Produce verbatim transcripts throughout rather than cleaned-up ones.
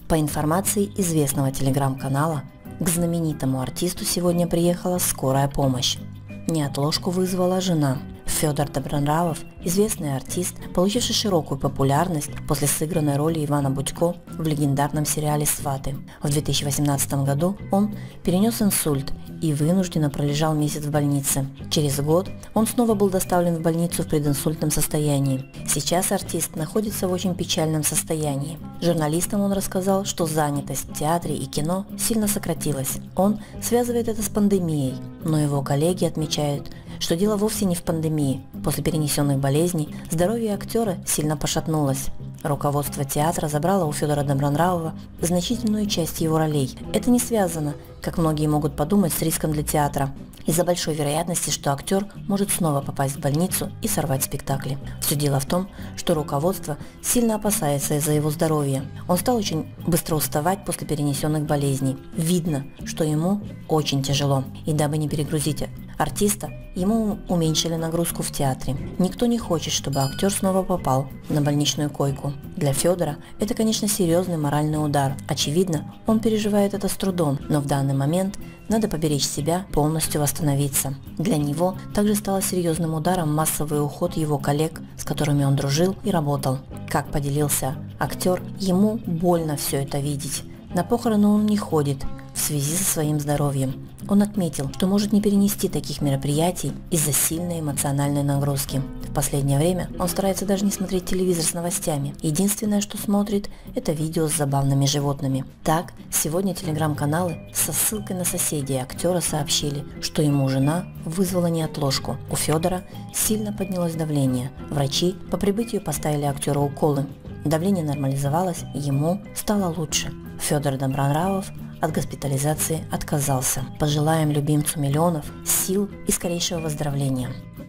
По информации известного телеграм-канала, к знаменитому артисту сегодня приехала скорая помощь. Неотложку вызвала жена. Федор Добронравов – известный артист, получивший широкую популярность после сыгранной роли Ивана Будько в легендарном сериале «Сваты». В две тысячи восемнадцатом году он перенес инсульт и вынужденно пролежал месяц в больнице. Через год он снова был доставлен в больницу в прединсультном состоянии. Сейчас артист находится в очень печальном состоянии. Журналистам он рассказал, что занятость в театре и кино сильно сократилась. Он связывает это с пандемией, но его коллеги отмечают, что дело вовсе не в пандемии. После перенесенных болезней здоровье актера сильно пошатнулось. Руководство театра забрало у Федора Добронравова значительную часть его ролей. Это не связано, как многие могут подумать, с риском для театра, из-за большой вероятности, что актер может снова попасть в больницу и сорвать спектакли. Все дело в том, что руководство сильно опасается из-за его здоровья. Он стал очень быстро уставать после перенесенных болезней. Видно, что ему очень тяжело. И дабы не перегрузить артиста, ему уменьшили нагрузку в театре. Никто не хочет, чтобы актер снова попал на больничную койку. Для Федора это, конечно, серьезный моральный удар. Очевидно, он переживает это с трудом, но в данный момент надо поберечь себя, полностью восстановиться. Для него также стало серьезным ударом массовый уход его коллег, с которыми он дружил и работал. Как поделился актер, ему больно все это видеть. На похороны он не ходит в связи со своим здоровьем. Он отметил, что может не перенести таких мероприятий из-за сильной эмоциональной нагрузки. В последнее время он старается даже не смотреть телевизор с новостями. Единственное, что смотрит, это видео с забавными животными. Так, сегодня телеграм-каналы со ссылкой на соседей актера сообщили, что ему жена вызвала неотложку. У Федора сильно поднялось давление. Врачи по прибытию поставили актеру уколы. Давление нормализовалось, ему стало лучше. Федор Добронравов от госпитализации отказался. Пожелаем любимцу миллионов сил и скорейшего выздоровления.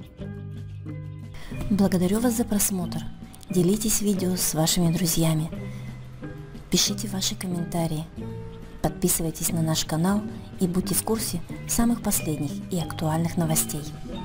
Благодарю вас за просмотр. Делитесь видео с вашими друзьями. Пишите ваши комментарии. Подписывайтесь на наш канал и будьте в курсе самых последних и актуальных новостей.